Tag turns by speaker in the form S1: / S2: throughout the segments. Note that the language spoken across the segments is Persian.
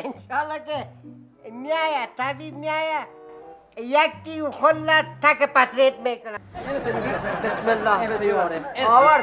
S1: انشالله که میایه طبیب میایه یکی خلت تک پتریت میکنه. بسم الله آورد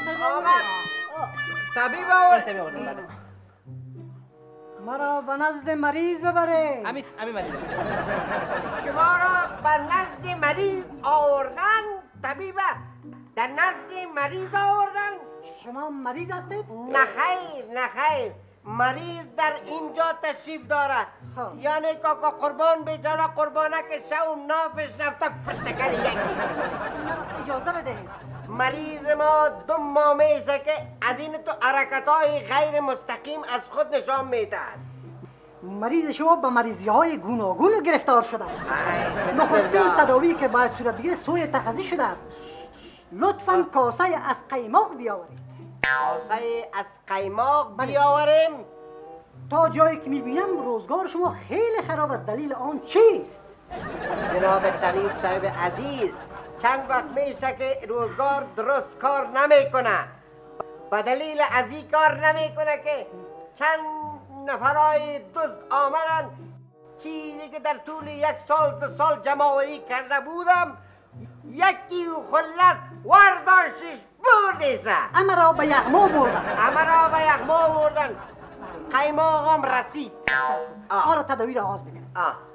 S1: طبیب آورد
S2: مرا به نزد مریض ببره.
S3: همین مریض
S1: شما را به نزد مریض آوردن طبیبه، در نزد مریض آوردن.
S2: شما مریض هستید؟
S1: نه خیر مریض در اینجا تشریف داره. یعنی کاکا قربان بیچاره قربانه که شو نافش رفته فرتکر یکی.
S2: مرا اجازه بدهید.
S1: مریض ما 2 ماه میشه که از این تو حرکت‌های غیر مستقیم از خود نشان میدهد.
S2: مریض شما به مریضی های گوناگون گرفتار شده است. نخستین تداوی که باید صورت بگیره سوی تغذیه شده است. لطفاً کاسه از قیماق بیاورید.
S1: کاسه از قیماق بیاوریم؟
S2: تا جایی که میبینم روزگار شما خیلی خراب است. دلیل آن چیست؟
S1: جناب طبیب صاحب عزیز، چند وقت میشه که روزگار درست کار نمیکنه. به دلیل از این کار نمیکنه که چند نفرای دزد آمدن چیزی که در طول 1 سال 2 سال جمع‌آوری کرده بودم یکی خلت ورداشتش بردیسه.
S2: اما را به یغما بردن.
S1: قیماقم رسید.
S2: حالا تداوی را آغاز بکنیم.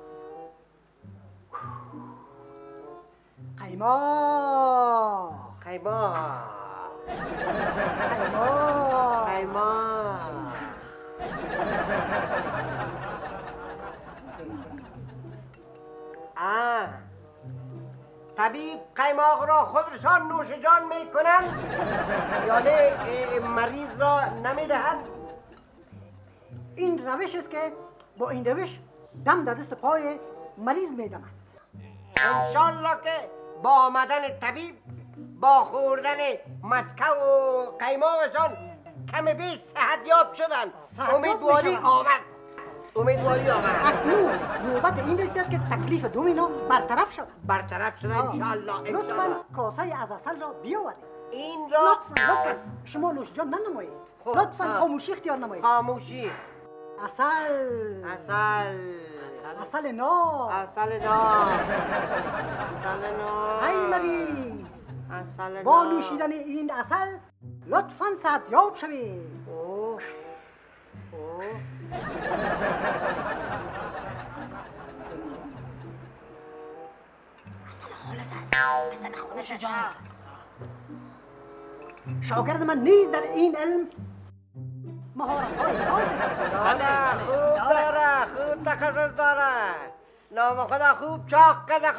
S2: قیماق
S1: طبیب قیماق را خودشان نوش جان میکنن یعنی مریض را نمیدهند؟
S2: این روش است که با این روش دم در دست پای مریض میدمند.
S1: انشالله که با آمدن طبیب با خوردن مسکه و قیماقشان کم بیش صحت یاب شدن. امیدواری آمد.
S2: اکنون نوبت این رسید که تکلیف دومینا برطرف شد.
S1: انشالله.
S2: لطفاً کاسه از عسل را بیاورید.
S1: این را
S2: لطفاً شما نوش جان ننمایید. لطفاً خاموشی اختیار نمایید.
S1: خاموشی.
S2: عسل ناب. ای مریض، با نوشیدن این عسل لطفاً صحتیاب شوید. عسل خالص است. شاگرد من نیز در این علم مهارت‌های خاصی
S1: داره. خوب تخصص داره. نام خدا خوب چاق کده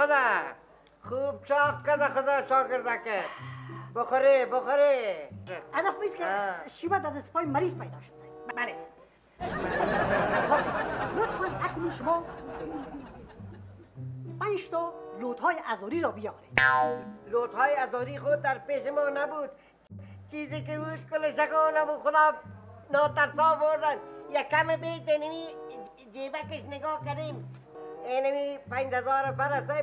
S1: خدا شاگردکه. بخوره
S2: هدف نیست که شیبت از پای مریض پیدا شد. مریض لطفاً اکنون شما 5 تا لوت‌های ازوری را بیاورید.
S1: لوت‌های ازوری خود در پیش ما نبود. چیزی که بود کل شکانم و خدا ناترسا بردن. یک کم بیت نمی جیبکش نگاه کردیم. اینمی 5000 برسه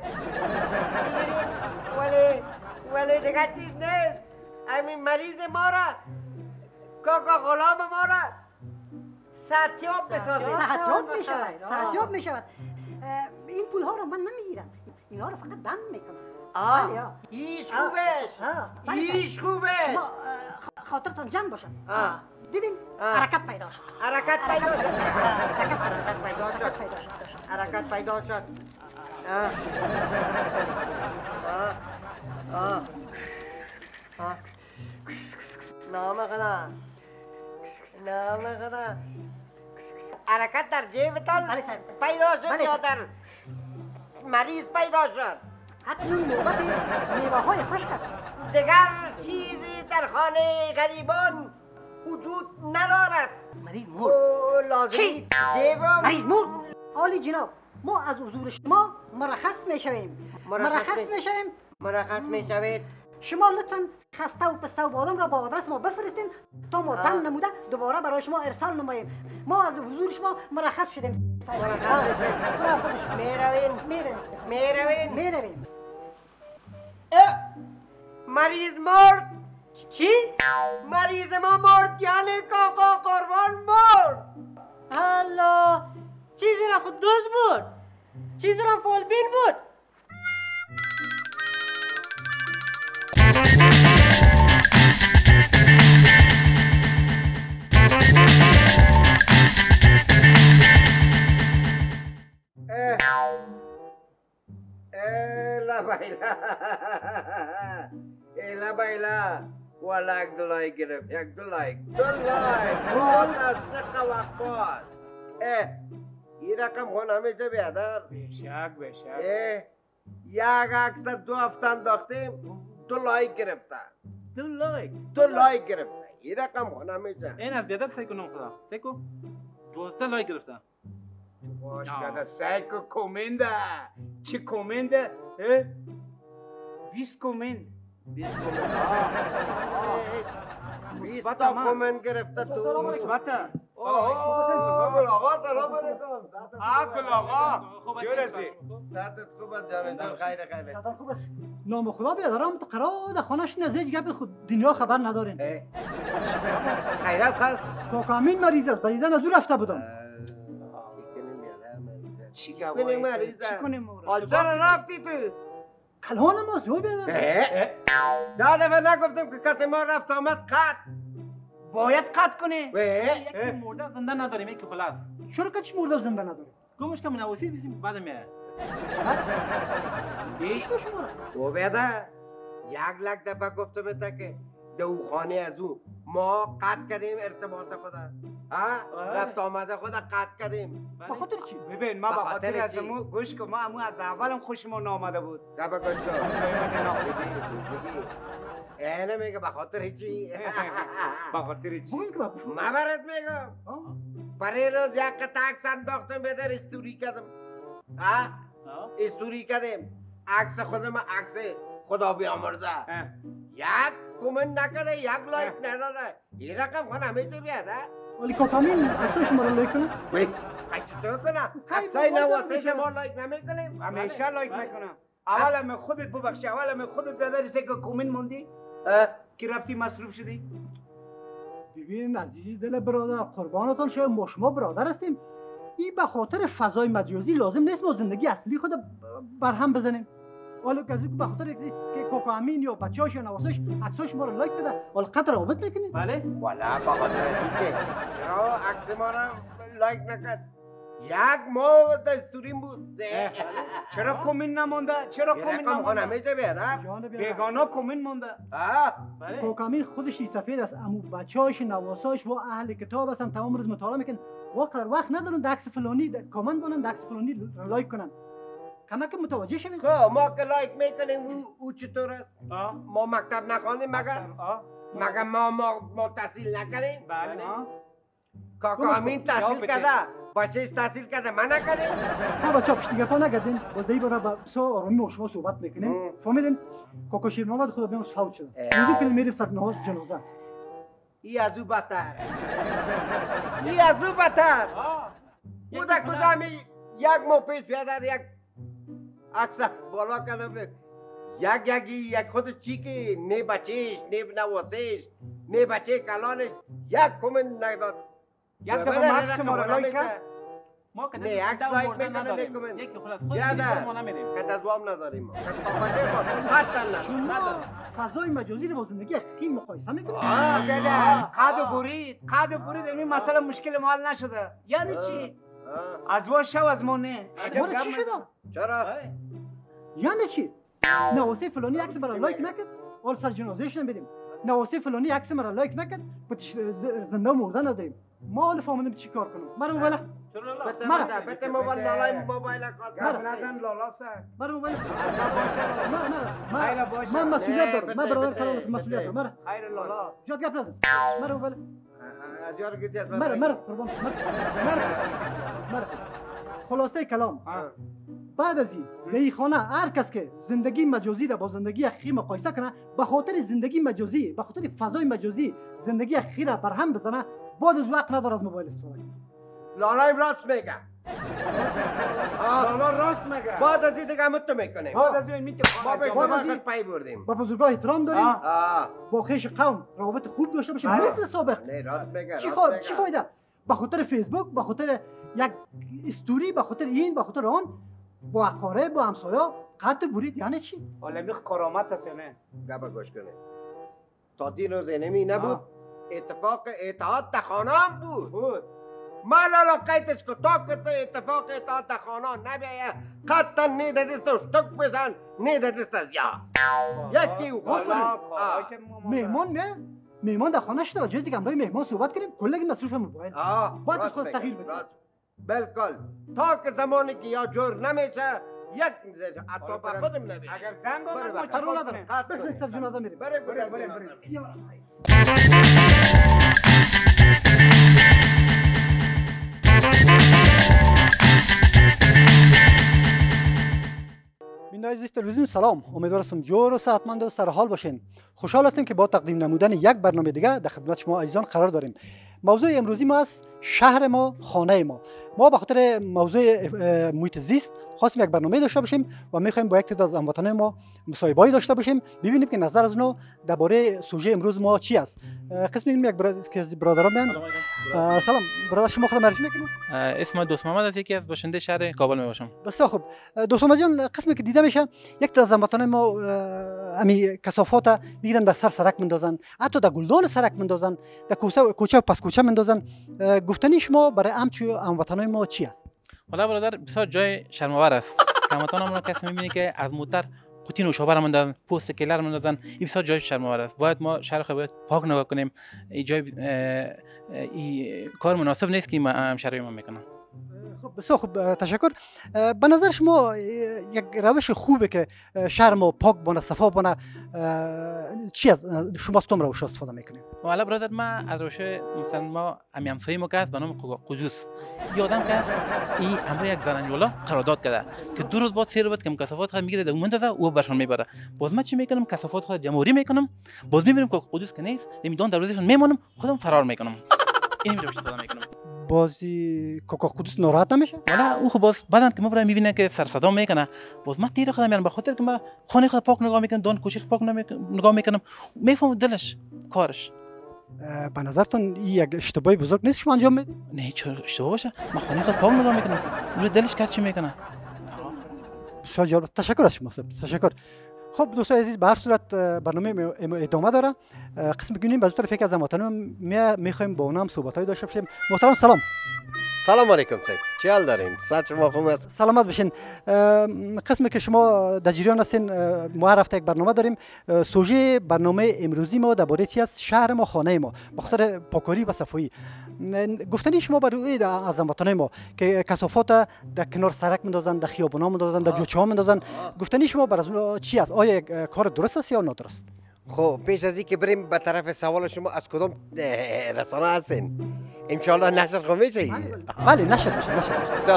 S1: بگیریم ولی دیگه چیز نیست. همین مریض ما را کاکا غلام ما را صحتیاب بسازیم.
S2: صحتیاب می شود. این پول ها رو من نمیگیرم. اینها رو فقط دم میکنم.
S1: هیچ خوبش.
S2: شما خاطرتان جمع باشد. دیدیم حرکت پیدا شد.
S1: حرکت پیدا شد. نام خدا. حرکت در جیبتان پیدا شد یا در مریض پیدا شد؟
S2: اکنون نوبت میوه های خشک است.
S1: دیگر چیزی در خانه غریبان وجود ندارد.
S2: مریض مرد.
S1: چی؟ مریض
S2: مرد. عالی جناب، ما از حضور شما مرخص میشویم. شما لطفاً خسته و پسته و بادام را با آدرس ما بفرستین تا ما دم نموده دوباره برای شما ارسال نماییم. ما از حضور شما مرخص شدیم. میرویم.
S1: مریض مرد.
S2: چی؟
S1: مریض ما مرد یعنی کاکا قربان مرد.
S2: الله چیزی را خود دوست بود چیزی را فالبین بود
S1: لا بایلا والا یک دلای گرفت یک دلای والا چقدر وقت بود این رقم خون همیشه بیادر
S3: بشک
S1: یک عکس 2 هفته انداختیم 2 لایک گرفته
S3: 2
S1: لایک گرفته این رقم خون همیشه
S3: این از بیادر سعی کنم خدا سعی کن 12 لایک گرفتم
S4: باش بیادر سعی کن کومنده چی کومنده 20 کومند
S1: 20 تا کومنت گرفته تو
S4: مثبت است
S1: گل آقا سلام علیکم
S4: گل آقا جورسی
S1: ساعتت خوب است جان خیر
S2: سلام خوب است نام خدا بیادرم تو قرار در خانهش نزدیک گپ خود دنیا خبر ندارین
S1: خیرت خواست
S2: کاکا امین مریض است بدیدن از او رفته بودم
S4: چی
S1: کنیم مریض
S4: چی کنیم
S1: حال چرا رفتی تو
S2: کلان ما زو بیادر
S1: 10 دفعه نگفتم که کت ما رفت آمد قط
S4: باید قطع کنی
S3: یکی مرده زنده نداریم یکی خلاص
S2: چرا که چی مرده زنده نداری
S3: گمش کنم نواسید بسیم بعد میاد
S2: بیش شما
S1: او بیاده 1 لک دفعه گفتم تا که دو خانه از او ما قطع کردیم ارتباط خدا رفت آمده خدا قطع کردیم
S2: به خاطر چی؟
S4: ببین ما به خاطر از امو گوش کن ما امو از اولم خوشمون آمده بود
S1: گفت گوش کن اینه میگه به خاطر چی؟
S4: به خاطر چی؟
S2: بگوین که بگو
S1: ما برات میگم برای روز یک قطع عکس انداختم بدر استوری کردم استوری کردیم عکس خودم عکس خدا بیامرزه یک کومنت نکرده 1 لایک نداده این رقم خون همیشه بیاده
S2: ولی کاکا امین عکسای شما رو لایک کنه
S1: وی چطور کنم عکسای نواسه شما لایک نمیکنیم
S4: همیشه لایک میکنم اول من خودت ببخشی اول من خودت بدرسه که کومنت موندی که رفتی مصروف شدی
S2: ببین عزیزی دل برادر قربانتان شاید ما شما برادر هستیم این به خاطر فضای مجازی لازم نیست ما زندگی اصلی خود برهم بزنیم حالا کسی که به خاطر که کاکا امین یا بچه‌هاش یا نواساش عکساش ما رو لایک بده حالا قطع روابط میکنید
S3: بله
S1: والا به خاطر اینکه چرا عکس ما را لایک نکرد 1 ماه دستوریم بود
S4: چرا کومنت نمونده چرا کومنت
S1: رقم خون
S4: نمونده
S1: همیشه بیاده
S4: بیگانا کومنت مونده
S3: بله
S2: کاکا امین خودش سفید است امو بچه‌هاش نواساش و اهل کتاب هستن تمام روز مطالعه میکنن وقت ندارن عکس فلانی کامنت کنن عکس فلانی لایک کنن کمک متوجه شوید
S1: خب ما که لایک میکنیم او چطور است ما مکتب نخواندیم مگر ما تحصیل نکردیم
S3: بله
S1: کاکا امین تحصیل کرده بچه‌اش تحصیل کرده من نکردیم
S2: ها بچه‌ها پشت گپا نگردین با دی برا با سو آرامی و شما صحبت میکنیم فهمیدین کاکا شیر محمد خدا بیامرز فوت شده روزی که میریم سر نماز جنازه
S1: ای از او بدتر او در کجا همی 1 ماه پیش بیادر یک عکس بالا کردم یک خودش چی که نه بچهش نه نواسش نه بچه کلانش 1 کومنت نداد
S4: 1 دفعه عکس ما رو لایک کرد
S3: ما که
S1: نه عکس لایک میکنه نه کومنت
S3: یکی خلاص خود
S1: بیادر
S3: ما نمیدیم
S1: کتزوام نداریم ما حتی نداریم
S2: شما فضای مجازی رو با زندگی خیم مقایسه میکنید
S4: قد و برید این مسئله مشکل ما حل نشده یعنی چی از وا شو از ما نه
S2: مال چی شده
S1: چرا
S2: یعنی چی نواسه فلانی عکس برای لایک نکرد حال سر جنازهش نمیریم نواسه فلانی عکس مرا لایک نکرد زنده و مرده نداریم ما حال فهمیدیم چی کار کنم مرا موبایل
S1: بته موبایل لالای موبایل کار
S4: نزن لالا سر
S2: مرا موبایل
S4: خیر باشه
S2: من مسئولیت دارم من برادر کلام مسئولیت دارم مرا
S4: خیر لالا
S2: زیاد گپ نزن مرا موبایل
S1: اجار گیت
S2: مرا قربان مرا خلاصه کلام بعد از این خانه هر کس که زندگی مجازی را با زندگی حقیقی مقایسه کنه به خاطر زندگی مجازی به خاطر فضای مجازی زندگی حقیقی را برهم بزنه بعد از وقت نداره از موبایل استفاده کنه
S1: لالایم راست میگه
S4: لالا راست میگه
S1: بعد از این دیگه همت تو میکنیم
S4: بعد از این میتونیم
S1: ما به شما خود پای بردیم
S2: با بزرگان احترام داریم با خیش قوم روابط خوب داشته باشیم
S1: بله.
S2: مثل سابق
S1: نه راست میگه
S2: چی
S1: راست میگه.
S2: چی فایده به خاطر فیسبوک، به خاطر یک استوری، به خاطر این، به خاطر آن با اقارب با همسایا قطع برید. یعنی چی؟
S4: حالا میخ کرامت است نه.
S1: گپ گوش کنه. تا دین روز نمی نبود اتفاق اتحاد در خانه هم بود. مالالا قیدش که تا که اتفاق اتحاد در خانه نبیه قطعا نیده دست و شتک بزن نیده دست از یا یکی او
S2: مهمان نه؟ مهمان در خانه شده و جز دیگه امروی مهمان صحبت کنیم کلگی مصروف موبایل. باید از خود تغییر بدیم.
S1: بلکل تا که زمانی که یا جور نمیشه یک میزه حتی با خودم نبید.
S4: اگر زنگ آمد ما
S2: قرار ندارم. بس یک سر جنازه میریم.
S1: بره.
S2: بیننده عزیز تلویزیون سلام، امیدوارم جور و صحتمند و سرحال باشین. خوشحال هستیم که با تقدیم نمودن یک برنامه دیگه در خدمت شما عزیزان قرار داریم. موضوع امروزی ما است شهر ما، خانه ما. ما به خاطر موضوع محیط زیست خواستیم یک برنامه داشته باشیم و می‌خوایم با یک تعداد از هموطنان ما مصاحبه‌ای داشته باشیم، ببینیم که نظر از اونها درباره سوژه امروز ما چی است. قسم یک برادران بیان. سلام برادر، شما خود معرفی میکنید؟
S5: اسم دوست محمد است، یکی از باشنده شهر کابل میباشم.
S2: بسیار خوب. دوست محمد جان، قسمی که دیده میشه یک تا از هموطنان ما امی کثافات میگیرن در سرک مندازن، حتی در گلدان سرک مندازن، در کوچه و پس کوچه مندازن. گفتنی شما برای هموطنان ما چی است؟
S5: والا برادر بسیار جای شرم‌آور است. هموطنان ما کسی میبینی که از موتر قوطی نوشابه را مندازن، پوست کلر مندازن، این بسیار جای شرم‌آور است. باید ما شهر خود باید پاک نگاه کنیم. این جای کار مناسب نیست که همشهری ما میکنن.
S2: خب بسیار خوب، تشکر. به نظر شما یک روش خوبه که شهر ما پاک بونه، صفا بونه، چی از شما از توم روش استفاده میکنیم؟
S5: والا برادر ما از روش مثلا ما همسایه ما که است به نام قدوس یادم که است این امروز یک زنجولا قرارداد کرده که 2 روز بعد 3 روز بعد که کثافات خود میگیره اون مندازه او برشون میبره. باز من چی میکنم؟ کثافات خود جمعوری میکنم، باز میبینم که قدوس که نیست نمیدون دروازهشون میمونم، خودم فرار میکنم. این روش استفاده میکنم.
S2: بازی کوکا قدوس ناراحت نمیشه؟
S5: والا او خب باز بعدن که ما برای میبینه که سر صدا میکنه، باز من تیر خودم میارم به خاطر که ما خانه خود پاک نگاه میکنم، دون کوچیک پاک نگاه میکنم، میفهمم دلش کارش.
S2: به نظرتون این یک اشتباهی بزرگ نیست شما انجام میدید؟
S5: نه چرا اشتباه باشه؟ ما خانه خود پاک نگاه میکنم، اون دلش کار چی میکنه؟
S2: بسیار جالب، تشکر از شما صاحب، تشکر. خب دوستان عزیز، به هر صورت برنامه ادامه داره. قسم بگیم به طور فکر از هموطنان میخوایم با اونها هم صحبت‌های داشته باشیم. محترم سلام.
S1: سلام علیکم سید، چی حال دارین؟ صحت شما خوب است؟
S2: سلامت باشین. قسمی که شما در جریان هستین، ما هر هفته یک برنامه داریم. سوژه برنامه امروزی ما درباره چی است؟ شهر ما، خانه ما، به خاطر پاکاری و صفایی. گفتنی شما برای از هموطنان ما که کثافات در کنار سرک مندازن، در خیابونا مندازن، در جوچه‌ها مندازن، گفتنی شما برای چی است؟ آیا یک کار درست است یا نادرست؟
S1: خب پیش از اینکه بریم به طرف سوال شما، از کدام رسانه هستین؟ انشالله نشر خو میشه؟
S2: بله نشر میشه.
S1: بسیار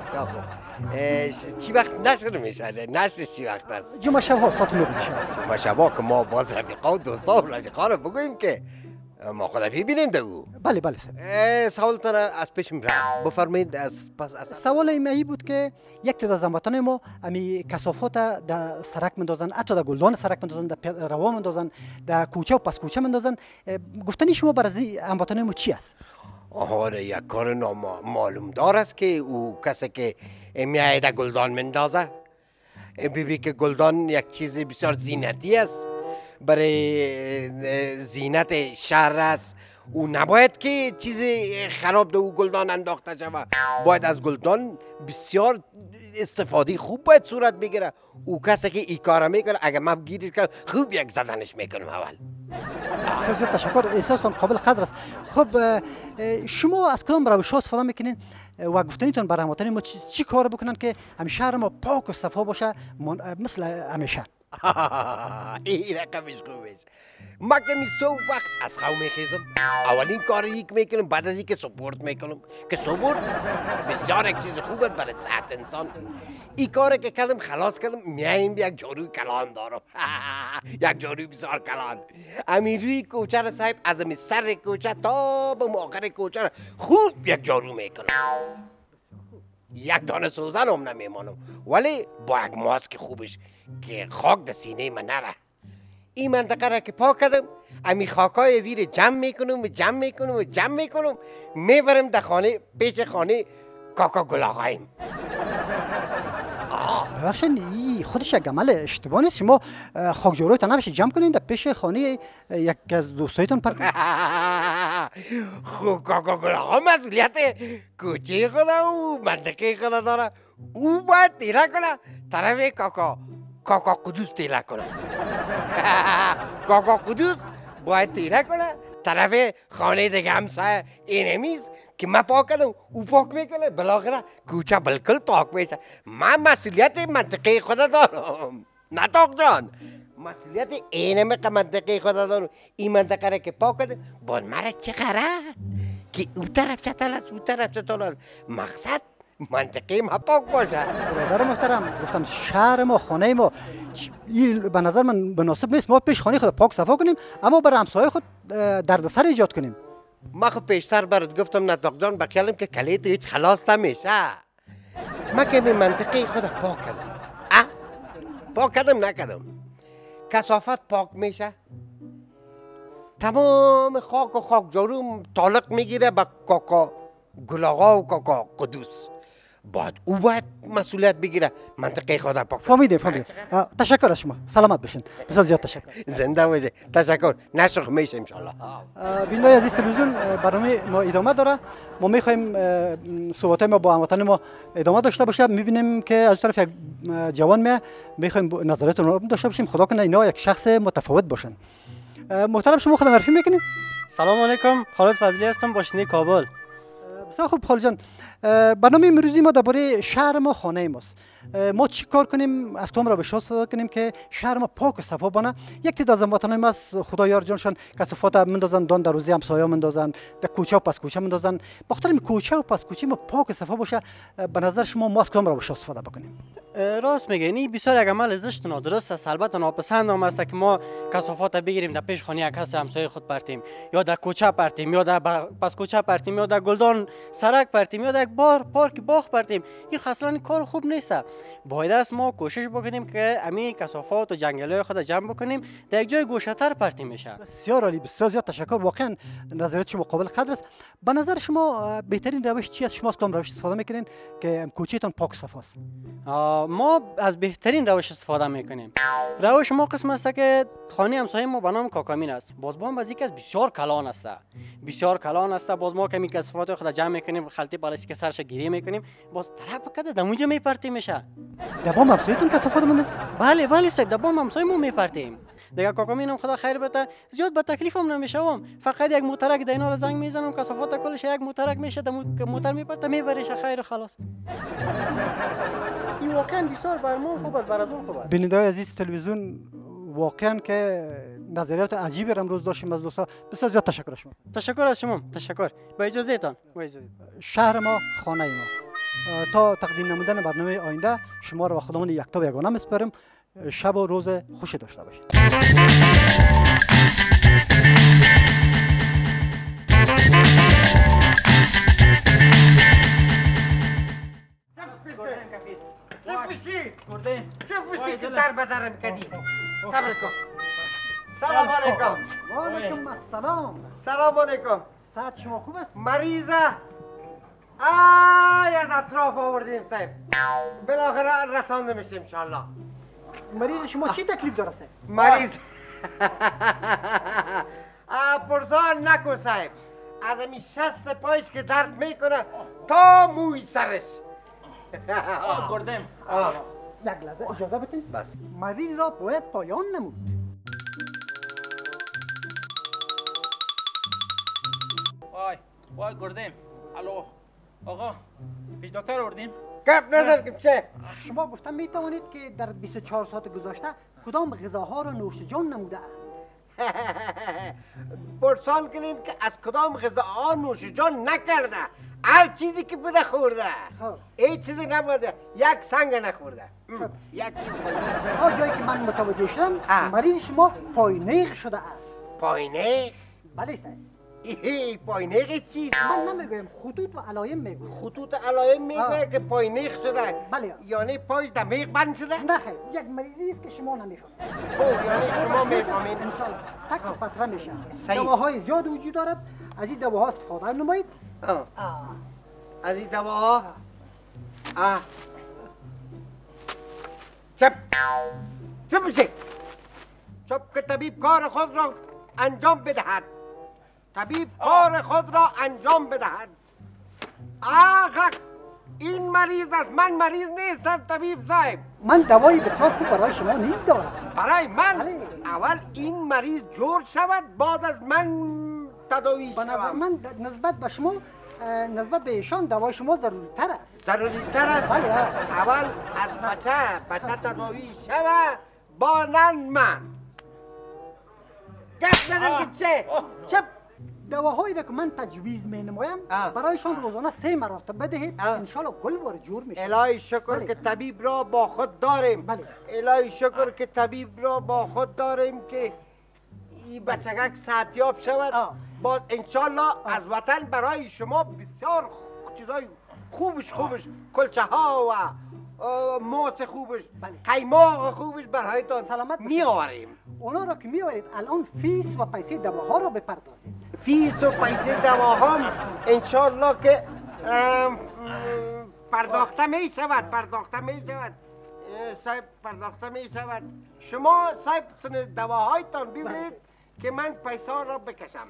S1: خوب. چی وقت نشر میشه؟ نشرش چی وقت است؟
S2: جمعه شب‌ها ساعت 9 شب.
S1: جمعه شب‌ها که ما باز رفیقا و دوستا و رفیقا رو بگوییم که ما خدا ببینیم ده او.
S2: بله سر.
S1: سوالتان از پیشم رفت، بفرمایید. از
S2: سوال این بود که یک تعداد از هموطنان ما امی کثافات در سرک مندازن، حتی در گلدان سرک مندازن، در روا مندازن، در کوچه و پس کوچه مندازن. گفتنی شما برای هموطنان ما چی است؟
S1: آره یک کار معلوم دار است که او کسی که میاد در گلدان مندازه، ببین که گلدان یک چیز بسیار زینتی است، برای زینت شهر است. او نباید که چیز خراب در او گلدان انداخته شود، باید از گلدان بسیار استفاده خوب باید صورت بگیره. او کسی که این کار میکنه اگر من گیرش کنم خوب یک زدنش میکنم اول.
S2: بسیار تشکر، احساستان قابل قدر است. خب شما از کدام روش استفاده میکنین و گفتنیتون برای هموطنان ما چی کار بکنن که هم شهر ما پاک و صفا باشه مثل همیشه؟
S1: این رقمش خوبش. ما که صبح وقت از خواب میخیزم، اولین کار یک میکنم، بعد از اینکه سپورت میکنم که سپورت بسیار یک چیز خوب است برای صحت انسان. این کار که کردم خلاص کردم، میایم یک جاروی کلان دارم. یک جاروی بسیار کلان، امی روی کوچه را صاحب از امی سر کوچه تا به آخر کوچه را خوب یک جارو میکنم. یک دانه سوزن هم نمیمانم، ولی با یک ماسک خوبش که خاک در سینه من نره. این منطقه را که پاک کردم امی خاکای زیر جمع میکنم میبرم در خانه پیش خانه کاکا گلاغایم.
S2: ببخشید این خودش یک عمل اشتباه نیست؟ شما خاکجورویتان نمیشه جمع کنین در پیش خانه یک از دوستایتان پارک کنین؟
S1: خب کاکا گلاغا مسئولیت کوچه خدا و منطقه خدا داره، او باید تیره کنه طرف کاکا قدوس تیره کنه. کاکا قدوس باید تیره کنه طرف خانه دیگه همسایه اینمیز که من پاک کردم او پاک میکنه، بالاخره کوچه بالکل پاک میشه. من مسئولیت منطقه خدا دارم، نه تاق جان، مسئولیت اینمه که منطقه خدا دارم. این منطقه را که پاک کردم باید مرا چه خرد که او طرف چطل است او طرف چطل است، مقصد منطقه ما پاک باشه.
S2: برادر محترم گفتم شهر ما خانه ما این به نظر من مناسب نیست ما پیش خانه خود پاک صفا کنیم اما بر همسایه خود دردسر ایجاد کنیم.
S1: ما خب پیشتر برات گفتم نطاق جان بخیالم که کلیت هیچ خلاص نمیشه. ما که به منطقه خود پاک کردم، پاک کردم نکردم، کثافت پاک میشه، تمام خاک و خاک جارو تعلق میگیره به کاکا گلاغا و کاکا قدوس. باید مسئولیت بگیره منطقه خود پاک.
S2: فهمیدیم. تشکر از شما، سلامت باشین. بسیار زیاد تشکر.
S1: زنده باشید. تشکر. نشخ میشه ان شاء الله.
S2: بینای عزیز تلویزیون برنامه ما ادامه داره. ما میخوایم صحبت ما با هموطنان ما ادامه داشته باشه. میبینیم که از طرف یک جوان میخوایم نظرات رو داشته باشیم. خدا کنه اینا یک شخص متفاوت باشن. محترم شما خود معرفی میکنید؟
S6: سلام علیکم، خالد فضلی هستم، باشنده کابل.
S2: بسیار خوب خالد جان، برنامه امروزی ما درباره شهر ما خانه ماست. ما چی کار کنیم از توم را به شاست کنیم که شهر ما پاک و صفا بانه. یک تعداد از هموطنان ما از خدایار جانشان کثافات مندازن دان در روزی همسایه مندازن در کوچه و پس کوچه مندازن. بخاطر این کوچه و پس کوچه ما پاک و صفا باشه به نظر شما ما از کدام را به شاست استفاده بکنیم؟
S6: راست میگه، این بسیار یک عمل زشت و نادرست است. البته ناپسند هم است که ما کثافات بگیریم در پیش خانه یک کس همسایه خود پرتیم یا در کوچه پرتیم یا در پس کوچه پرتیم یا در گلدان سرک پرتیم یا در یک پارک باغ پرتیم. این اصلا کار خوب نیست. باید است ما کوشش بکنیم که امی کثافات و جنگل‌های خود جمع بکنیم در یک جای گوشه‌تر پرتیم میشه.
S2: بسیار عالی، بسیار زیاد تشکر. واقعا نظریات شما قابل قدر است. به نظر شما بهترین روش چی است؟ شما از کدام روش استفاده میکنین که کوچه‌تان پاک و صفا است؟
S6: ما از بهترین روش استفاده میکنیم. روش ما قسم است که خانه همسایه ما به نام کاکامین است. باز ما از از بسیار کلان است. بسیار کلان است. باز ما که کثافات خود جمع میکنیم، خلطی پالیسی که سرش گیری میکنیم، باز طرف کده دموجه میپرتیم میشه.
S2: دبام همسایتون کثافات مندازه؟
S6: بله صاحب، دبام همسایه ما میپرتیم. دیگه کاکامین هم خدا خیر بده، زیاد به تکلیفم نمیشم. فقط یک موترک د اینا رو زنگ میزنم، کثافات کلش یک موترک میشه، موتر میپرته میبرش خیر خلاص. این واقعا بسیار برمون خوب است، بر از اون خوب است.
S2: بیننده‌های عزیز تلویزیون واقعا که نظریات عجیبی را امروز داشتیم از دوستا. بسیار زیاد تشکر از شما.
S6: تشکر از شما. تشکر. با اجازهتان.
S2: شهر ما خانه ما. تا تقدیم نمودن برنامه آینده شما را و خداوند یکتا و یگانه میسپارم. شب و روز خوشی داشته باشید.
S1: شوف بشی که در بدرم کدی. صبر کن. سلام علیکم.
S2: و علیکم السلام.
S1: سلام علیکم.
S2: صحت شما خوب است؟
S1: مریضه از اطراف آوردیم صاحب، بالاخره رسانده میشیم انشالله.
S2: مریض شما چی تکلیف داره صاحب؟
S1: مریض پرسان نکن صاحب، از امی شست پایش که درد میکنه تا موی سرش.
S5: گردم
S2: یک لحظه اجازه بتین.
S1: بس
S2: مریض را باید پایان نمود.
S5: وای گردم. الو آقا، پیش دکتر آوردیم؟
S1: گپ نظر که چه؟
S2: شما گفتم میتوانید که در 24 ساعت گذشته کدام غذاها را نوش جان نموده؟
S1: پرسان کنین که از کدام غذاها نوش جان نکرده، هر چیزی که بده خورده. هیچ چیزی نمورده، یک سنگ نخورده. یک
S2: تا جایی که من متوجه شدم مریض شما پاینیق شده است.
S1: پاینیق؟
S2: بله صاحب.
S1: ای پاینیخ چیست؟
S2: من نمیگویم، خطوط و علایم میگویم.
S1: خطوط علایم میگه که پاینیخ شده.
S2: بله.
S1: یعنی پایش در میخ بند شده؟
S2: نه خیر، یک مریضی است که شما نمیفهمید.
S1: خب یعنی شما میفهمید؟
S2: انشالله تک و پتره میشه.
S1: صحیح.
S2: دواهای زیاد وجود دارد، از این دواها استفاده نمایید.
S1: از این دواها چپ بشه، چپ که طبیب کار خود را انجام بدهد. طبیب کار خود را انجام بدهد. آخه این مریض است، من مریض نیستم طبیب صاحب.
S2: من دوایی بسیار خوب برای شما نیز دارم.
S1: برای من؟
S2: بله.
S1: اول این مریض جور شود بعد از من تداوی
S2: به نظر
S1: شود.
S2: من نسبت به شما، نسبت به ایشان دوای شما ضروری تر است.
S1: ضروری تر است؟
S2: بله.
S1: اول از بچه تداوی شود با من گفت ندن که چه
S2: دواهایی را که من تجویز می نمایم برایشان روزانه 3 مراتب بدهید. انشالله گل بار جور میشه.
S1: الهی شکر که طبیب را با خود داریم.
S2: بله.
S1: الهی شکر که طبیب را با خود داریم که این بچگک صحتیاب شود. با انشالله از وطن برای شما بسیار چیزای خوبش کلچه ها و موس خوبش، قیماق خوبش برایتان
S2: سلامت
S1: می آوریم.
S2: اونا را که میآورید الان فیس و پیسه دواها را بپردازید.
S1: فیس و پیسه دواها انشالله که پرداخته می شود. صاحب پرداخته می شود. شما صاحب دواهایتان ببرید که من پیسه را بکشم.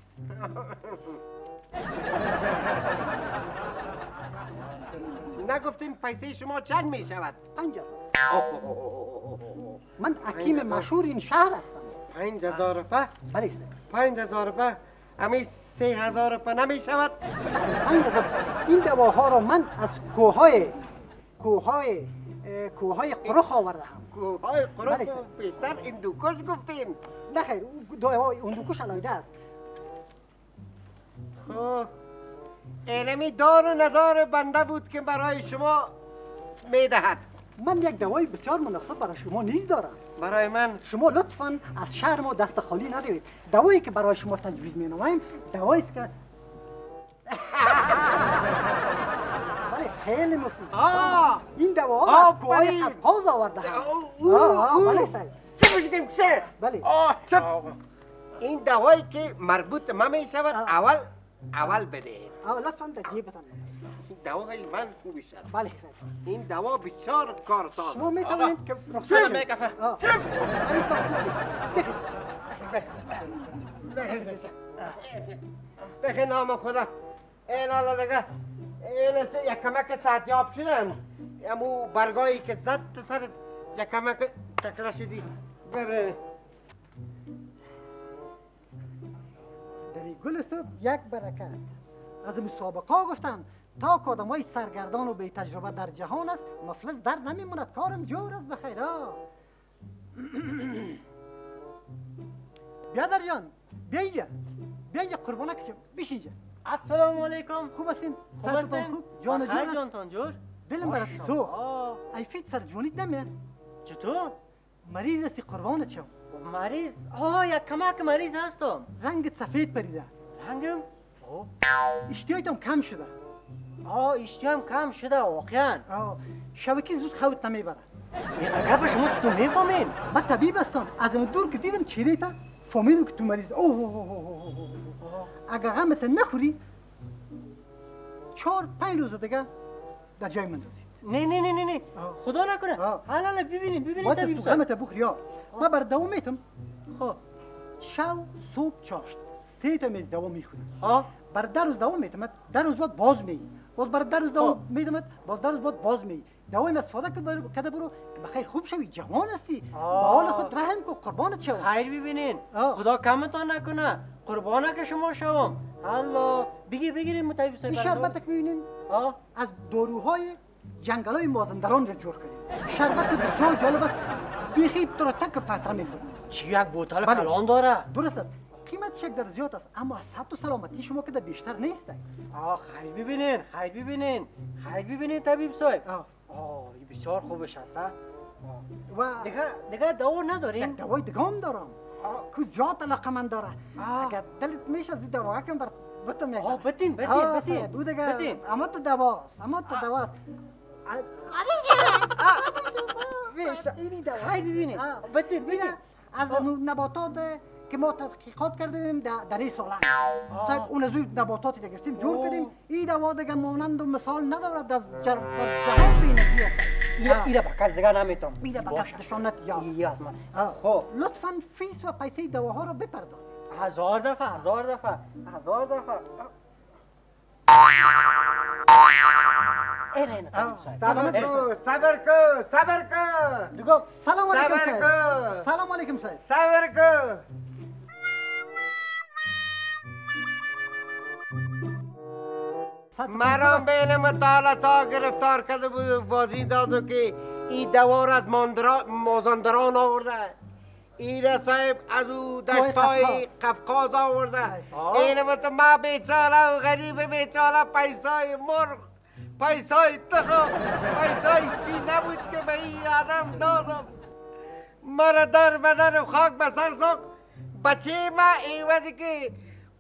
S1: نگفتین پیسه شما چند می شود؟
S2: 5000. من حکیم مشهور این شهر هستم.
S1: 5000 روپه؟
S2: بله.
S1: 5000 روپه؟ امی 3000 روپه نمی شود؟
S2: 5000. این دواها را من از کوههای قرخ آورده هم.
S1: کوههای قرخ؟
S2: بله.
S1: بیشتر هندوکش گفتین؟
S2: نه خیر، دوای هندوکش علایده است.
S1: خب اینمی دار و ندار بنده بود که برای شما میدهد.
S2: من یک دوای بسیار مناسب برای شما نیز دارم.
S1: برای من؟
S2: شما لطفاً از شهر ما دست خالی ندهید. دوایی که برای شما تجویز می نماییم دوایی است که بله خیلی مفید. این دواها از کوههای قفقاز آورده هم. بله صاحب.
S1: چه؟
S2: بله.
S1: این دوایی که مربوط ما می شود اول بده.
S2: لطفاً در جیبتان
S1: دوای من خوبش است.
S2: بله صاحب.
S1: این دوا بسیار کارساز.
S2: شما می توانید که
S5: چرا میکفه؟
S1: بخی نام خدا. این حالا دیگه این یک کمک صحتیاب شدم. امو برگایی که زد سر یک کمک تکره شدی. ببرین.
S2: در این گل است یک برکت. از مسابقه گفتن تا که آدمای سرگردان و بی تجربه در جهان است مفلس در نمیموند. کارم جور است بخیر. بیادر جان بیا اینجا قربانک شم. بیش اینجا.
S6: السلام علیکم.
S2: خوب هستین؟
S6: خوب هستین؟
S2: خوب؟ جان
S6: خیر جانتان جور؟
S2: دلم برات سوخ. ایفیت سر جوانیت نمیاد؟
S6: چطور؟
S2: مریض هستی قربانت شم.
S6: مریض؟ یک کمک مریض هستم.
S2: رنگت سفید پریده.
S6: رنگم؟
S2: اشتیایتم کم شده.
S6: اشتیام کم شده واقعا.
S2: شبکی زود خوت نمیبره.
S6: این گپ شما چطور میفهمین؟
S2: من طبیب هستم. از اون دور که دیدم چهره‌ت فهمیدم که تو مریض. اگه غمت نخوری 4-5 روز دیگه در جای من روزید.
S6: نه خدا نکنه. حالا ببینید
S2: طبیب صاحب. غمت بخوری. من بر دوام میتم. خب شو صبح چاشت 3 تا میز دوام میخورم. بر 10 روز دوام میتم. 10 روز بعد باز میگی. باز بر 10 روز دوام میتم. باز 10 روز بعد باز میگی. دوام استفاده کرده برو که بخیر خوب شوی. جوان هستی. با حال خود رحم کو قربانت شو.
S6: خیر ببینین. خدا کمتان نکنه. قربانک شما شوم. الله بگیریم طبیب صاحب.
S2: این شربت که میبینین از داروهای جنگلای مازندران را جور کردیم. شربت بسیار جالب است. بیخی تو را تک پتره میسازم.
S6: چی یک بوتل کلان داره؟
S2: درست است. قیمتش یک ذره زیاد است اما از صحت و سلامتی شما که بیشتر نیست.
S6: خیر ببینین طبیب صاحب. این بسیار خوبش است.
S2: و
S6: دیگه دوا ندارین؟
S2: یک دوای دیگه هم دارم. کو زیاد علاقه من داره اگر دلت میشه زود دوا کن بتم میگم
S6: بتین
S2: بودگه اما تو دواست ویش اینی دوا
S6: های ببینید بتین
S2: از نباتات که ما تحقیقات کردیم در این ساله صاحب اون از نباتاتی که گرفتیم جور کردیم این دوا دیگه مانند و مثال ندارد از در جهان بی‌نظیر است
S6: ایره بکس دیگه نمیتونم
S2: میره به کس دشانت یا
S6: از من
S2: خب لطفاً فیس و پیسه دواها رو بپردازید
S6: 1000 دفعه
S1: صبر کو
S2: دیگه سلام علیکم
S1: صبر
S2: صاحب
S1: کو.
S2: سلام علیکم صاحب
S1: صبر کو مرام بین مطالعه گرفتار کرده بود بازی دادو که این دوار از مازندران آورده ایره صاحب از او دشتای قفقاز آورده اینه بطور ما بیچاره و غریب بیچاره پیسای مرغ پیسای تخم پیسای چی نبود که به این آدم دادم مرا در بدن خاک به سر ساخت بچه ما ایوزی که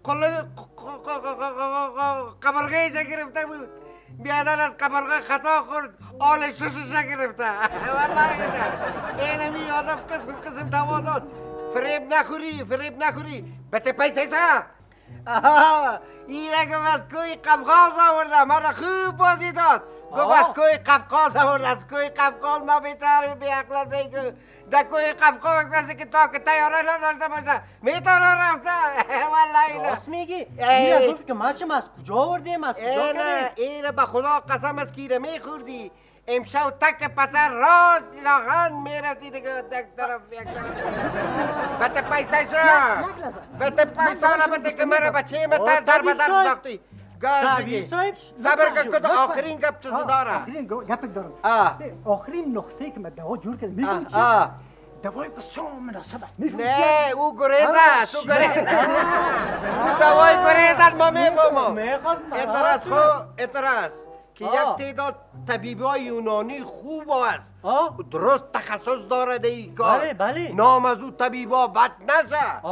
S1: قبرگیش گرفته بود بیادر از قبرگاه خطا خورد آل شوشش گرفته والله اینمی آدم قسم دوا داد فریب نخوری بته پیسه سا اینه گفت از کوی قفقاز آورده مرا خوب بازی داد گفت از کوی قفقاز آورده از کوی قفقاز ما بیتر بی اقلازه که در کوی قفقاز کسی که تا که تیاره نداشته باشه میتونه رفته والله اینه
S6: راست میگی اینه گفت که ما چم از کجا آوردیم از کجا کردیم
S1: اینه به خدا قسم از کیره میخوردی امشب تک پتر راست لاغان میرفتی دیگه یک طرف بته پیسه شا بته پیسه را بته که مرا بچه ما در بدر ساختی گاز بگی صبر که کد آخرین گپ چیز داره
S2: آخرین گپ دارم آخرین نقصه که من دوا جور کردم میفهمی چی دوای بسیار مناسب است میفهمی
S1: نه او گریز است او دوای گریز است ما میفهمم اعتراض که یک تعداد طبیبای یونانی خوب است درست تخصص داره در این کار
S6: بله
S1: نام از او طبیبا بد نشه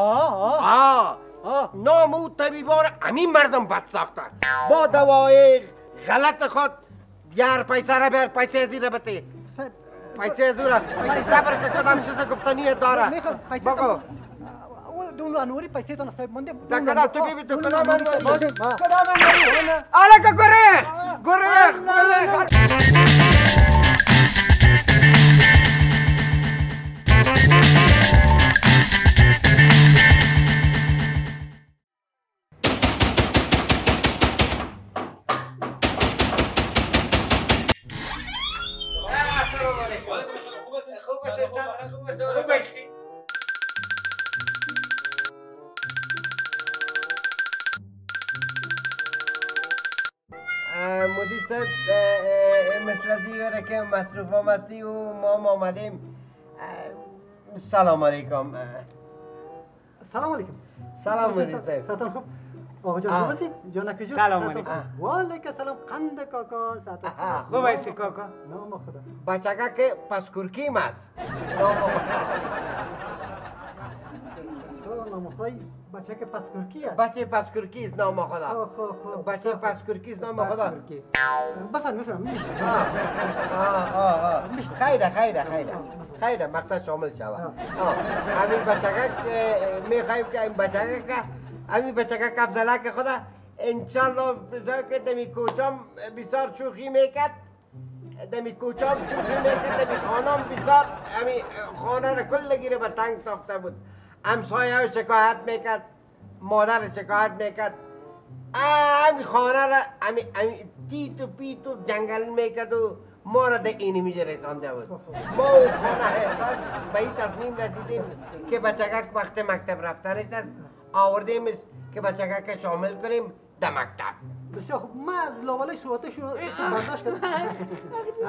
S1: نام او طبیبا را همین مردم بد ساخته با دوای غلط خود بیار پیسه را بیار پیسه زیر بته پیسه زوره صبر که کدام چیز گفتنی داره بگو
S2: دونو انوری پیسه تان صاحب مونده
S1: در کدام تو بیبی تو کدام انوری آلا که گره مدیر صاحب مثل دیوره که مصروف هم هستی و ما آمدیم سلام علیکم
S2: سلام علیکم
S1: سلام مدیر صاحب
S2: سلام خوب آقا جان خوب هستی؟ جانک جون
S4: سلام علیکم
S2: وعلیکم سلام قند کاکا سلام
S4: خوب هستی کاکا
S2: نام خدا
S1: بچگه که پسکورکیم است
S2: نام خدایی بچه که پسکورکی است
S1: بچه پسکورکی است نام خدا بچه پسکورکی است نام خدا
S2: بفرم
S1: خیره مقصد شامل شود همین بچگه میخوایم که این بچگه که همین بچگه کفزلک خدا انشالله بسیار که دمی کوچام بسیار شوخی میکرد دمی کوچام شوخی میکرد دمی خانم بسیار همین خانه را کل گیره به تنگ تاخته بود همسایه شکایت میکرد مادر شکایت میکرد همین خانه را همین تیت و پیت و جنگل میکرد و ما را در اینی میجه رسانده بود ما و خانه حساب به این تصمیم رسیدیم که بچگک وقت مکتب رفتنش است آوردیمش که بچگک شامل کنیم در مکتب
S2: بسیار خوب من از لاوله صحبتشون رو برداشت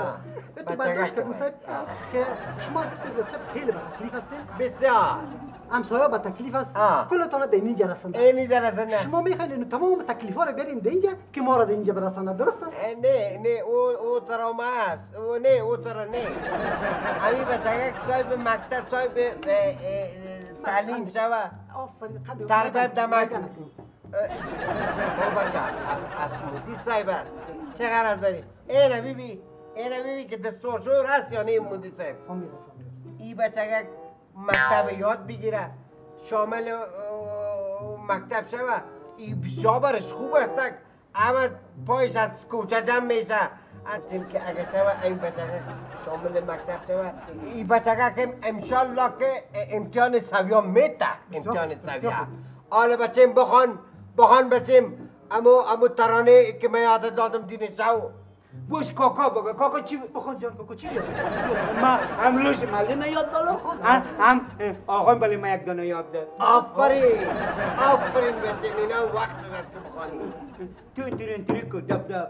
S2: کردم صاحب که شما دست بچه خیلی به تکلیف هستین
S1: بسیار
S2: همسایه با تکلیف است
S1: آه.
S2: کلتان در اینجا رسنده
S1: اینجا رسنده
S2: شما میخواین اینو تمام تکلیف ها رو برین در اینجا که ما را در اینجا برسانه درست است
S1: نه او ترا است او ترا نه امی بچه صاحب مکتب صاحب تعلیم شوه
S2: آفرین قد
S1: تربیت دمک او بچه از مدیر صاحب است چه غرض داری؟ اینه بیبی که دستورشور هست یا نه مدیر صاحب این بچه مکتب یاد بگیره شامل مکتب شوه این بسیار برش خوب است اما پایش از کوچه جمع میشه تیم که اگه شوه این بچه شامل مکتب شوه این بچه که انشالله که امتحان سویا میته امتحان سویا حالا بچیم بخوان بچیم امو ترانه که من یاد دادم دین شو
S4: بوش کاکا بگه کاکا چی
S2: بخون جان کوکو چی بیاد
S4: ما هم لوش معلم یاد دادم هم آقایم بله ما یک دانه یاد داد
S1: آفرین بچیم اینا وقت است که بخوانی
S4: تو کو دب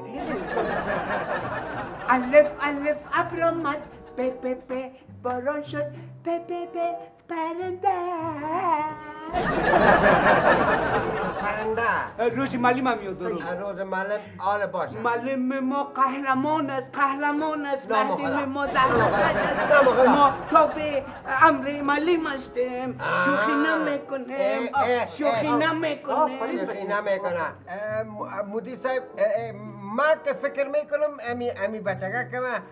S4: الف ابرامد پ باران شد پ پرنده
S1: پرنده
S4: روز معلم هم یاد دارم
S1: روز معلم آل باشه
S4: معلم ما قهرمان است معلم ما
S1: نام
S4: زحمتکش است ما تابع امر معلم هستیم شوخی نمیکنه
S1: مدیر صاحب ما که فکر میکنم امی بچگاه که ما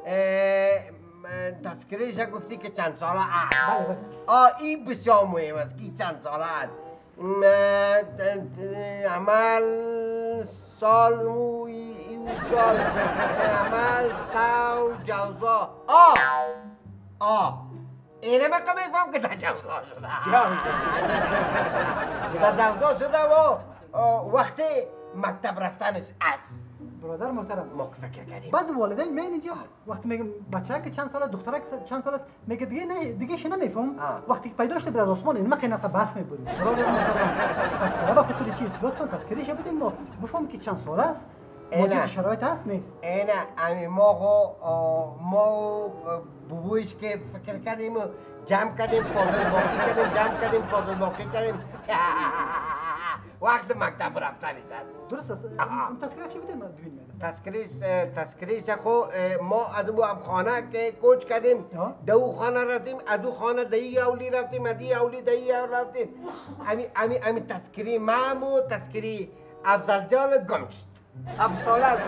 S1: تذکرهش گفتی که چند ساله است این بسیار مهم است که چند ساله است عمل سال سال عمل سو جوزا اینه من که میفهم که تجوزا شده و وقتی مکتب رفتنش است
S2: برادر محترم
S1: ما فکر کردیم
S2: بعض والدین میان اینجا وقتی میگم بچه که چند ساله دخترک چند سال است میگه دیگه شنه میفهم وقتی پیدا شده از آسمان اینما که نفع بحث میبریم برادر محترم تذکره با خاطر چیز لطفا تذکرهش بدین ما بفهم که چند ساله است موجود شرایط هست نیست
S1: اینه امی ما بویش که فکر کردیم جمع کردیم فاضل باقی کردیم وقت مکتب رفتنیش هست
S2: درست است تذکره چی بدین ما ببینیم
S1: تذکرهش خو ما ادمو هم خانه که کوچ کردیم دو خانه رفتیم ادو خانه دهی اولی رفتیم ادی اولی دهی رفتیم امی تذکری مامو تذکری افضل جان گمشت
S4: افضل است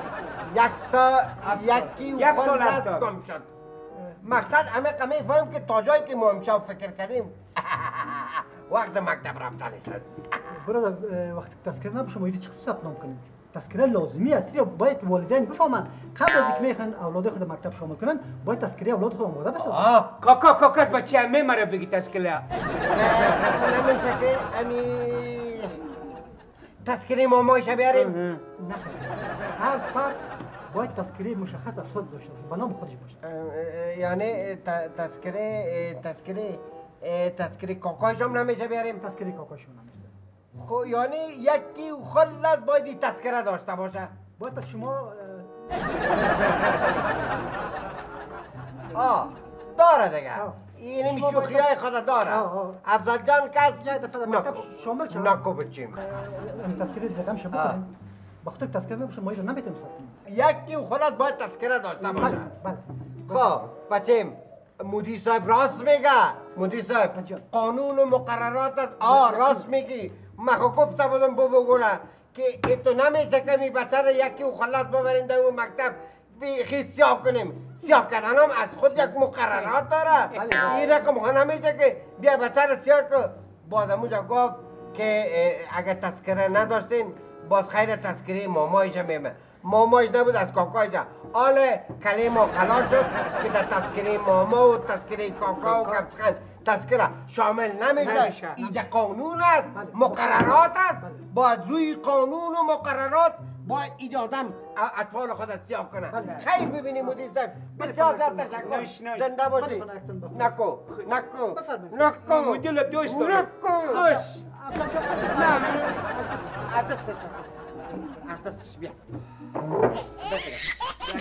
S1: یکی سال است گم شد مقصد همه فهم که تا جایی که ما امشب فکر کردیم وقت مکتب رفتنش هست
S2: برادر وقتی تذکره نباشه ما چه ثبت نام کنیم تذکره لازمی است یا باید والدین بفهمن قبل از اینکه میخوان اولاد خود مکتب شامل کنن باید تذکره اولاد خود آماده بشه
S4: کاکا بچه همه مرا بگی تذکره
S1: نمیشه که تذکره مامایش بیاریم
S2: نه هر فرد باید تذکره مشخص از خود داشته باشه به نام خودش باشه
S1: یعنی تذکره کاکایش هم نمیشه بیاریم
S2: تذکره کاکایش هم نمیشه
S1: خب یعنی یکی خلص باید این تذکره داشته باشه
S2: باید از شما
S1: داره دیگه این شوخی های خود داره افضل جان کس
S2: شامل شد
S1: نکو بچیم
S2: تذکره رقم شما کنیم بخاطر تذکره نباشه ما اینو نمیتونیم ثبت
S1: یکی خلص باید تذکره داشته باشه خب بچیم مدیر صاحب راست میگه مدیر صاحب قانون و مقررات است راست میگی من گفته بودم بگوله که ایتو نمیشه که می بچه را یکی و خلاص ببرین در اون مکتب بیخی سیاه کنیم سیاه کردن هم از خود یک مقررات داره این رقم ها نمیشه که بیا بچه را سیاه کن باز همونجا گفت که اگر تذکره نداشتین باز خیر تذکره مامایش میمه مامایش نبود از کاکایش حالا کلمه خلاص شد که در تذکره ماما و تذکره کاکا و کپسخند تذکره شامل نمیشه اینجا قانون است مقررات است باید روی قانون و مقررات باید ایجا آدم اطفال خودت سیاه کنه خیر ببینیم مدیر صاحب بسیار زیاد تشکر زنده باشی نکو
S4: مدیر دوست دارم خوش
S1: دستش بیا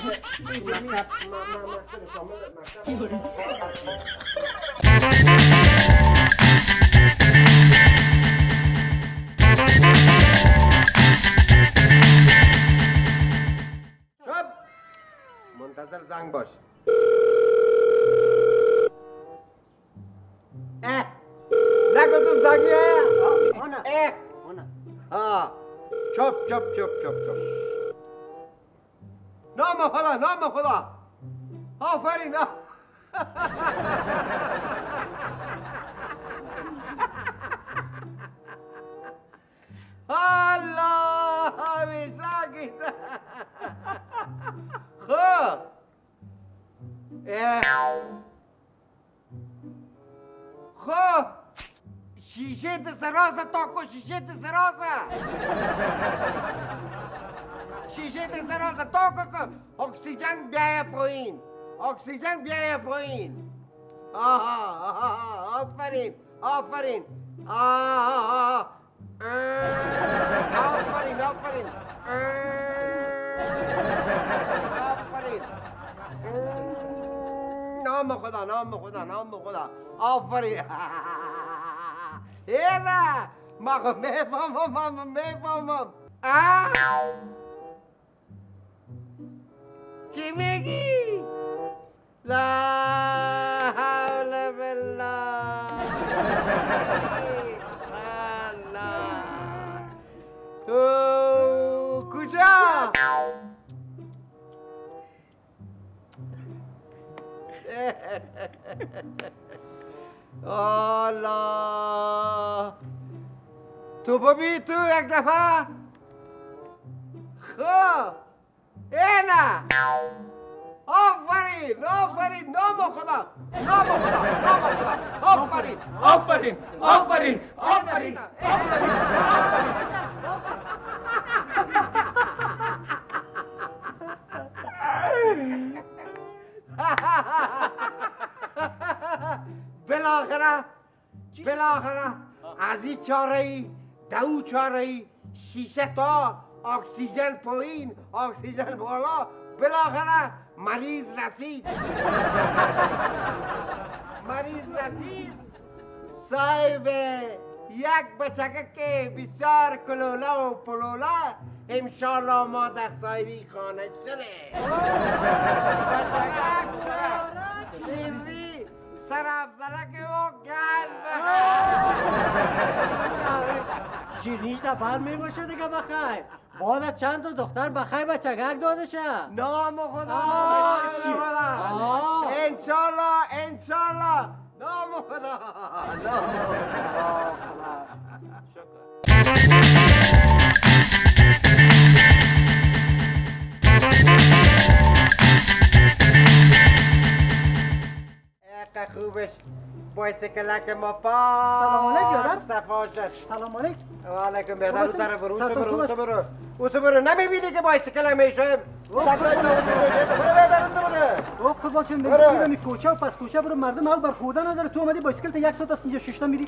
S7: Thank you.
S1: منتظر زنگ باش. نگفتم زنگ بیایه؟ ها چپ چپ چپ چپ چپ. نام خدا نام خدا. آفرین. الله همیشه خب خب شیشه دسرازه تاکو شیشه دسرازه شیشه دسرازه تاکو که اکسیژن بیایه پایین اکسیژن بیایه پایین آفرین آفرین آفرین آفرین آفرین نام خدا نام خدا نام خدا آفرین اینا ما میفهمم چی میگی؟ لا حول بالله کجا؟ الله تو ببین تو یک دفعه خب اینا آفرین آفرین نام خدا نام خدا نام خدا آفرین آفرین آفرین آفرین بالاخره از این چاره ای دو چاره ای شیشه تا اکسیژن پایین اکسیژن بالا بالاخره مریض رسید مریض رسید صاحب یک بچگه که بسیار کلوله و پلوله انشالله ما در صاحبی خانه شده بچگه شد شیری سرافزرک و گاز
S6: شیرینیش در بر می باشه دیگه بخیر بعد از چند تا دختر بخیر بچگک داده شه
S1: نام خدا انشالله انشالله نام خدا نام خدا خوبش بایسکلک ما پا
S2: سلام علیکم
S1: صفا شد
S2: سلام علیکم
S1: و علیکم بیادر رو طرف برو اوسو برو نمیبینی که بایسکل میشه برو بیادر رو برو
S2: او قربان چون میگم کوچه و پس کوچه برو مردم او برخوردن نداره تو اومدی بایسکل تا 1 ساعت از اینجا ششتا میری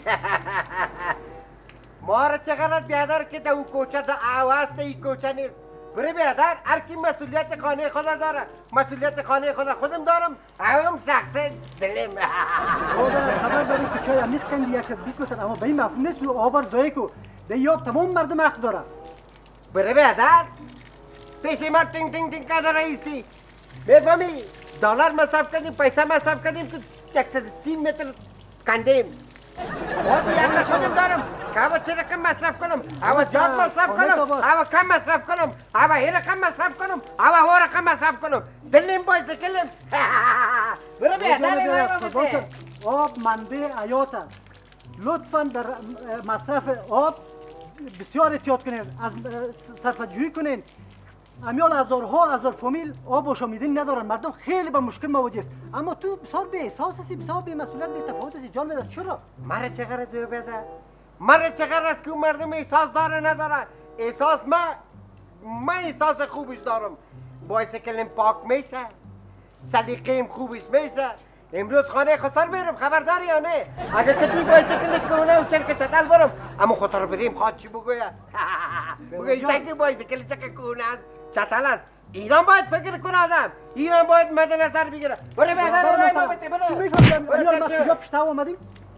S1: ما را چقدر بیادر که در اون کوچه در آواز این کوچه نیست برای بیادر هر کی مسئولیت خانه خود داره مسئولیت خانه خودم دارم هم شخص دلم
S2: خبر داریم که چای امیت کندی 120 متر اما به این مفهوم نیست و آبار زایی کو ده یاب تمام مردم حق داره
S1: برای بیادر پیش ما تینگ تینگ تینگ کده رئیسی میفهمی دلار مصرف کردیم پیسه مصرف کردیم که 130 متر کندیم باید یک خودم دارم که او چه رقم مصرف کنم او زیاد مصرف کنم او کم مصرف کنم او این رقم مصرف کنم او هو رقم مصرف کنم دلیم بایسکلم برو بیادر
S2: آب منبع حیات است لطفا در مصرف آب بسیار احتیاط کنین از صرفه‌جویی کنین امیال هزار فامیل آب و شامیدنی ندارن مردم خیلی با مشکل مواجه است اما تو بسیار به احساس هستی بسیار به مسئولیت به تفاوت هستی جان میدن چرا
S1: مرا چقدر دو بده مرا چقدر که مردم احساس داره نداره احساس من احساس خوبش دارم بایسکلم پاک میشه سلیقه‌ام خوبش میشه امروز خانه خسر برم خبرداری یا نه اگه کتی بایسکل کنه و چرک چتل برم اما خسر بریم خواد چی بگویه بگویه سنگ بایسکل چک کنه است چتل است ایران باید فکر کنه آدم ایران باید مد نظر بگیره برو بهتر رای بابته برو
S2: میفهمم کجا پشت اومدیم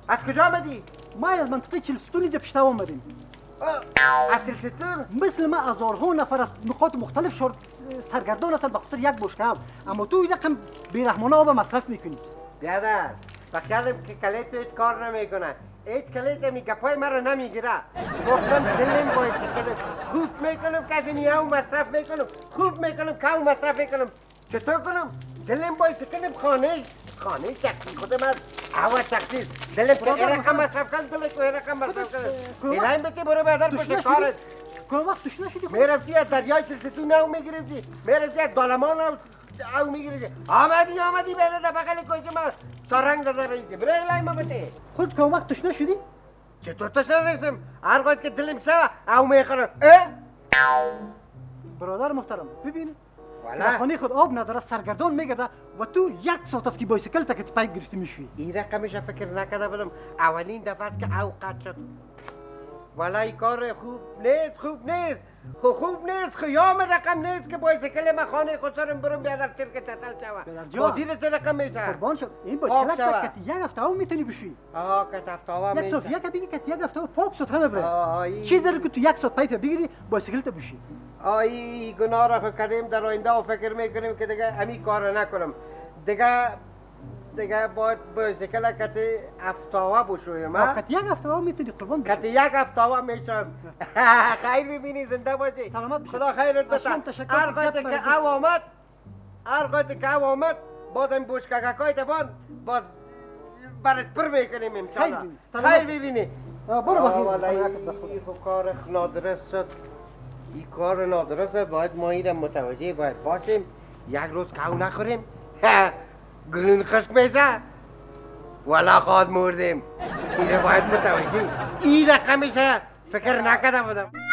S1: از کجا آمدی؟
S2: ما از منطقه چلستون اینجا پیشتر آمدیم.
S1: از چلستون؟
S2: مثل ما هزارها نفر از نقاط مختلف سرگردان هستند به خاطر یک بشکه آب، اما تو این رقم بیرحمانه آب مصرف میکنی.
S1: بیادر بخیالم که کلیت هیچ کار نمیکنه، هیچ کلیت می گپای مرا نمیگیره. گفتم دلم بایسکل خوب میکنم که از این او مصرف میکنم، خوب میکنم که او مصرف میکنم. چطور کنم؟ دلم بایسکلم خانه شخصی خودم از هوا شخصی دلم که این رقم مصرف کن، دلم که این رقم مصرف کن. ایلایم بکی برو بیادر پشت کارت.
S2: کدام وقت توش نشدی؟
S1: میرفتی از دریای چلستون او میگرفتی، میرفتی از دالمان او میگرفتی. آمدی بیادر بغل کوچه ما سارنگ داده رئیسی. برو ایلایم بکی.
S2: خود کدام وقت توش نشدی؟
S1: چطور توش نرسم؟ هر وقت که دلم شوه او میخورم.
S2: برادر محترم ببین،
S1: والا
S2: در خانه خود آب نداره، سرگردان میگرده و تو یک ساعت است که بایسکل تا که پایپ گرفته میشوی.
S1: این رقمش فکر نکرده بودم، اولین دفعه است که او قطع شد. والا این کار خوب نیست. خوب نیست. خیام رقم نیست که بایسکل ما خانه خود سرم برم بیادر ترک چتل شوه. مدیر چه رقم میشه؟
S2: قربان شد این بایسکل که یک هفته او میتونی بشوی.
S1: که هفته او
S2: یک ساعت یک بگی که یک هفته او پاک سوتره
S1: آه،
S2: میبره. چیز داره که تو یک ساعت پایپ بگیری بایسکل تا بشی.
S1: ای گناه را کردیم در آینده و فکر میکنیم که دیگه همین کار نکنم. دیگه باید بایسکل کتی هفتاوه بشویم.
S2: کتی یک هفته او میتونی قربان بشی.
S1: کتی یک هفتاوه میشم. خیر ببینی زنده باشی.
S2: سلامت باشی.
S1: خدا خیرت بده. هر وقت که او آمد باز این بوشککای تفان باز برات پر میکنیم امشالا. خیر ببینی.
S2: برو بخیر.
S1: این کار نادرست شد. این کار نادرسته، باید ما این متوجه باید باشیم. یک روز که او نخوریم گلون خشک میشه والا خواهد مردیم. این باید متوجه این رقمشه فکر نکرده بودم.